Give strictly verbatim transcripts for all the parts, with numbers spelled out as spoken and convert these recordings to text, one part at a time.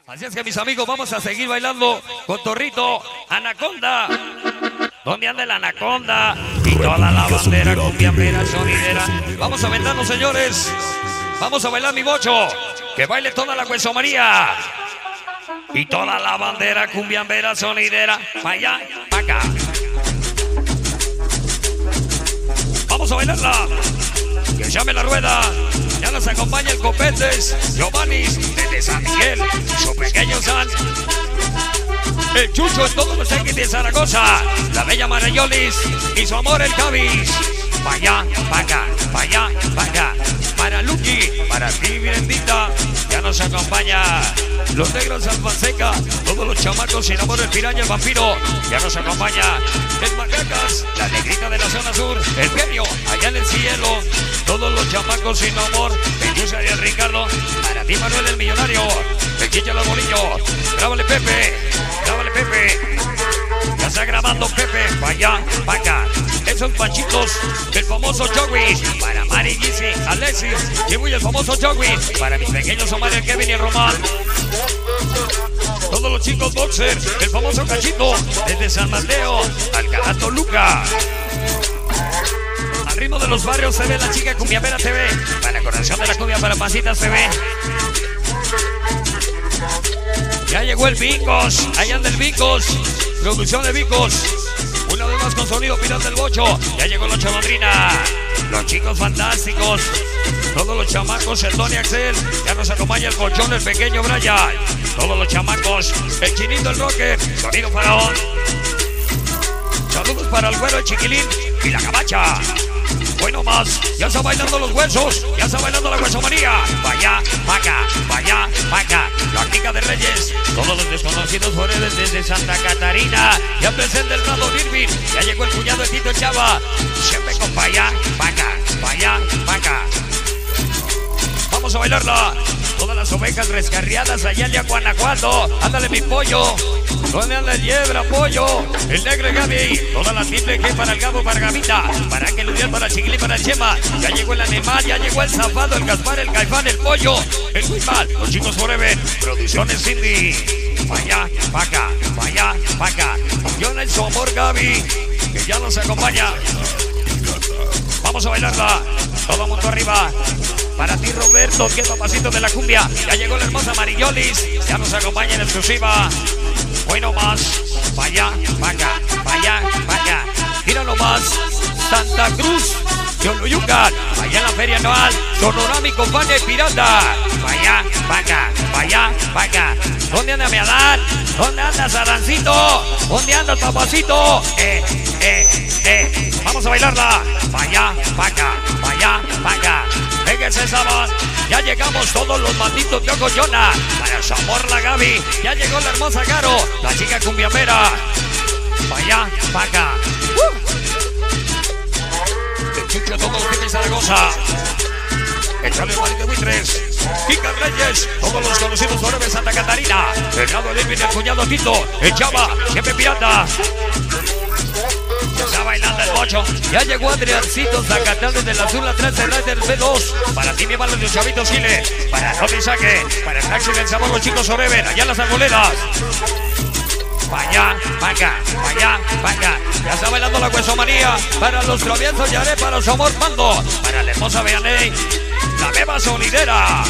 Así es que mis amigos, vamos a seguir bailando con Torrito, Anaconda. ¿Dónde anda el Anaconda? Y toda la bandera cumbiambera sonidera. Vamos a vendarnos, señores. Vamos a bailar mi bocho. Que baile toda la Hueso María. Y toda la bandera cumbiambera sonidera. Pa' allá, pa' acá. Vamos a bailarla. Que llame la rueda. Ya nos acompaña el Copetes, Giovanni, desde San Miguel, su pequeño San, el Chucho en todos los X de Zaragoza, la bella Marayolis y su amor el Cabis. Pa' allá, pa' acá, pa' allá, pa' acá. Para Lucky, para ti, bendita, ya nos acompaña los negros Alfanseca, todos los chamacos sin amor, el piraña, el vampiro, ya nos acompaña el Macacas, la negrita de la zona sur, el genio, allá en el cielo, todos los chamacos sin amor, el Yusa y el Ricardo, para ti Manuel el millonario, el Chicha los bolillos, grábale Pepe, grábale Pepe, ya está grabando Pepe, pa' allá, pa' acá. Esos panchitos del famoso Joey, para Mari, Gizzy, Alexis, y muy el famoso Joey, para mis pequeños Omar, el Kevin y el Román. Todos los chicos boxer, el famoso Cachito, desde San Mateo, Alcalá Toluca. Al ritmo de los barrios se ve la chica Cumbiambera T V, para Corazón de la Cumbia, para Pasitas T V. Ya llegó el Vicos, allá anda el Vicos, producción de Vicos. Una vez más con sonido Pirata del Bocho. Ya llegó la Chamadrina, los chicos fantásticos, todos los chamacos, el Tony Axel. Ya nos acompaña el colchón, el pequeño Brian. Todos los chamacos, el Chinito, el Rocker, sonido Faraón. Saludos para el Güero, el Chiquilín y la Cabacha. Bueno más, ya está bailando los huesos, ya está bailando la Hueso María. Pa' allá, pa' acá, pa' allá, pa' acá. La Clica de Reyes, todos los desconocidos forever desde Santa Catarina. Ya presenta el Prado Irving, ya llegó el cuñado de Tito Chava. Siempre con pa' allá, pa' acá, pa' allá, pa' acá. Vamos a bailarla. Todas las ovejas rescarriadas allá en Guanajuato. Ándale mi pollo. ¿Dónde anda el Yebra, pollo? El negro Gaby. Todas las triple G para el Gabo, para Gamita. Para que Ludial, para el Chiquilín, para el Chema. Ya llegó el Animal, ya llegó el Zafado, el Gaspar, el Caifán, el Pollo, el Wimal, los chicos forever. Producciones Cindy. Pa' allá, pa' acá, pa' allá, pa' acá. Yo en su amor Gaby, que ya nos acompaña. Vamos a bailarla. Todo mundo arriba. Para ti Roberto, que papacito de la cumbia. Ya llegó la hermosa Marillolis, ya nos acompaña en exclusiva. Bueno más, pa' allá, pa' acá, pa' allá, pa' acá. Mira nomás, Santa Cruz, Yoluyucan, allá en la feria anual, Sonora mi compadre pirata. Pa' allá, pa' acá, pa' allá, pa' acá. ¿Dónde anda mi Adán? ¿Dónde andas, Adancito? ¿Dónde andas, papacito? Eh, eh, eh. Vamos a bailarla. Pa' allá, pa' acá, pa' allá, pa' acá. Vénganse, Sabas. Ya llegamos todos los malditos de Ocoyona. Para su amor la Gaby. Ya llegó la hermosa Caro, la chica cumbiambera. Pa' allá, pa' acá. Uh. El Chucho, todos los que Zaragoza. Échale el Madrid de Buitres. Kika Reyes, todos los conocidos forever Santa Catarina. El Gado, el Irving, el cuñado Tito, el Chava, siempre pirata. Ya está bailando el Bocho. Ya llegó Adriancito Zacatán desde la Azul, la trece del B dos. Para ti mi balón de Chavito Chile. Para Tony Saque. Para el Taxi del Sabor, los chicos forever. Allá en las arboledas. Pa' allá, pa' acá, pa' allá, pa' acá. Ya está bailando la Hueso María. Para los traviesos Yaré, para su amor Mando. Para la hermosa Beaney, la beba sonidera.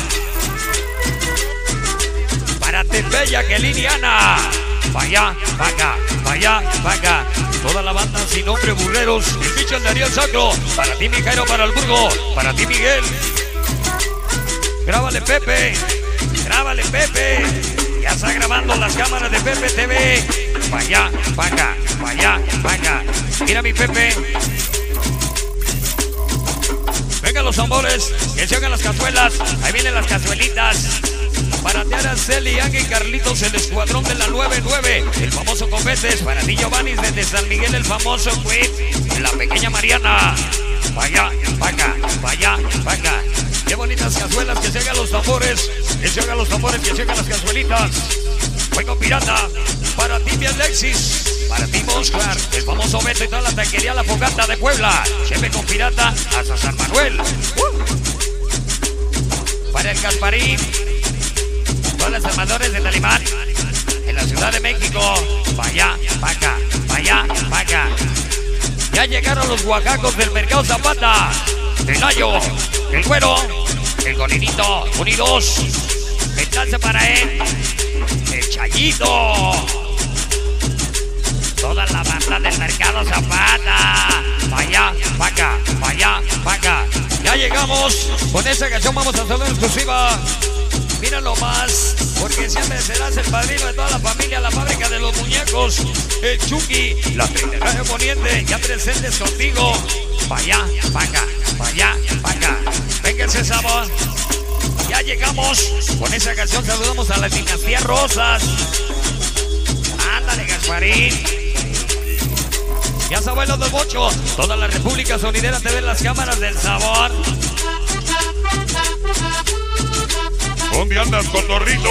Para Tepella, que Liliana. Pa' allá, pa' acá, pa' allá, pa' acá. Toda la banda sin nombre, burreros. El bicho de Ariel Sacro. Para ti, mi Jairo, para el Burgo. Para ti, Miguel. Grábale, Pepe. Grábale, Pepe. Ya está grabando las cámaras de Pepe T V. Pa' allá, pa' acá, pa' allá, pa' acá. Mira mi Pepe. Vengan los amores, que se hagan las cazuelas. Ahí vienen las cazuelitas. Para ti Araceli, Ángel y Carlitos, el escuadrón de la nueve nueve. El famoso Copetes. Para ti Giovanni desde San Miguel, el famoso Quit. La pequeña Mariana. Pa' allá, pa' acá, pa' allá, pa' acá. Qué bonitas cazuelas, que se hagan los tambores. Que se hagan los tambores, que se hagan las cazuelitas. Fuego pirata. Para ti mi Alexis. Para ti Oscar, el famoso Beto y toda la taquería La Fogata de Puebla. Chepe con pirata hasta San Manuel. Uh. Para el Gasparín. Todos los armadores del Alemán en la Ciudad de México. Vaya, vaca, vaya, vaca. Ya llegaron los oaxacos del Mercado Zapata. El Nayo, el Güero, el Golinito, unidos. El chance para él. El Chayito. Toda la banda del Mercado Zapata. Vaya, vaca, vaya, vaca. Ya llegamos. Con esa canción vamos a hacer una exclusiva. Míralo más, porque siempre serás el padrino de toda la familia, la fábrica de los muñecos, el Chucky, la Trinidad de Poniente, ya presentes contigo. Vaya, vaca, vaya, vaca. Venga ese sabor. Ya llegamos. Con esa canción saludamos a la dinastía Rosas. Ándale, Gasparín. Ya se bailando el bocho. Toda la República Sonidera te ven las cámaras del sabor. ¿Dónde andas, cotorrito?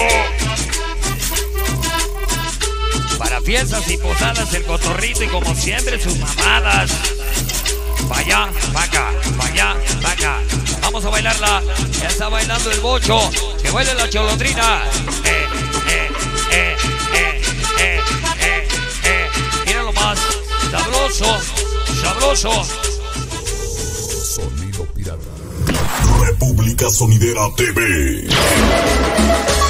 Para fiestas y posadas el cotorrito y como siempre sus mamadas. Vaya, vaca, vaya, vaca. Vamos a bailarla. Ya está bailando el bocho. Que baile la cholondrina. Eh, eh, eh, eh, eh, eh, eh. Míralo más. Sabroso, sabroso. Sonido Pirata. República Sonidera T V.